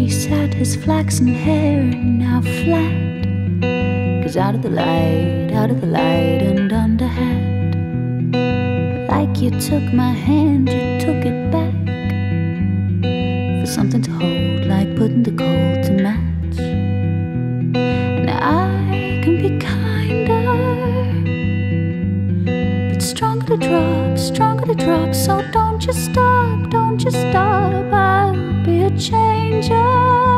he sat, his flaxen hair now flat. 'Cause out of the light and underhand, like you took my hand, you took it back. For something to hold, like putting the cold to match. And I can be kinder, but stronger to drop. So don't you stop, I'll be a changer.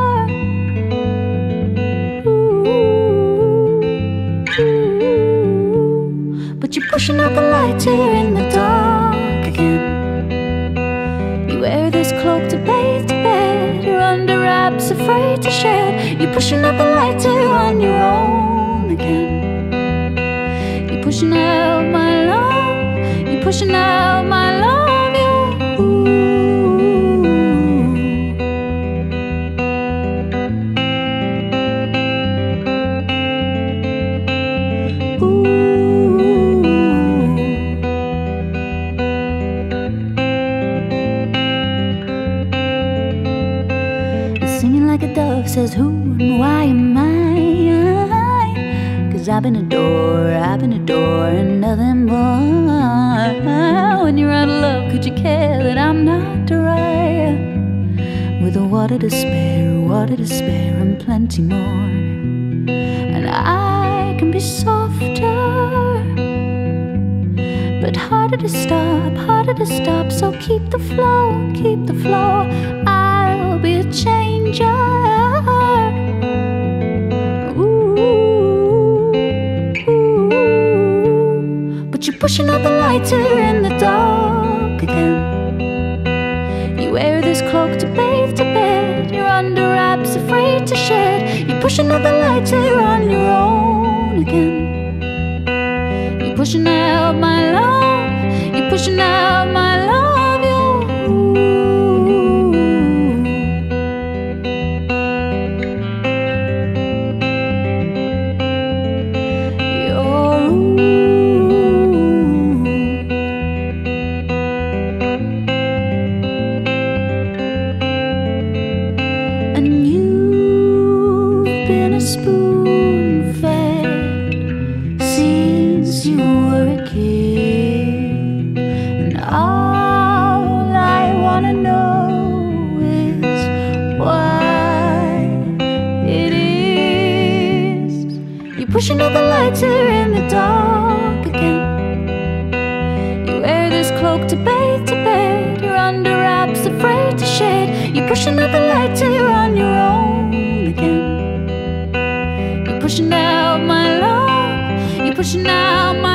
But you're pushing out the light till you're in the dark again. You wear this cloak to bathe to bed, you're under wraps, afraid to shed. You're pushing out the light till you're on your own again. You're pushing out my love, you're pushing out my love, singing like a dove says who and why am I? 'Cause I've been a door and nothing more. When you're out of love, could you care that I'm not dry? With a water to spare and plenty more. And I can be softer, but harder to stop. So keep the flow, I'll be a changer. But you're pushing out the light till you're in the dark again. You wear this cloak to bathe to bed, you're under wraps, afraid to shed. You're pushing out the light till you're on your own again. You're pushing out my love, you're pushing out my love, spoon-fed since you were a kid. And all I wanna know is why it is. You're pushing out the light till you're in the dark again. You wear this cloak to bathe to bed, you're under wraps, afraid to shed. You're pushing out the light till you're on your own again. Pushing out my love, you're pushing out my